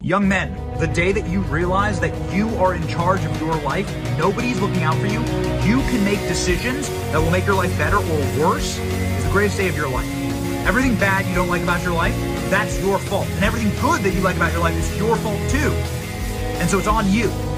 Young men, the day that you realize that you are in charge of your life, nobody's looking out for you, you can make decisions that will make your life better or worse, is the greatest day of your life. Everything bad you don't like about your life, that's your fault. And everything good that you like about your life is your fault too. And so it's on you.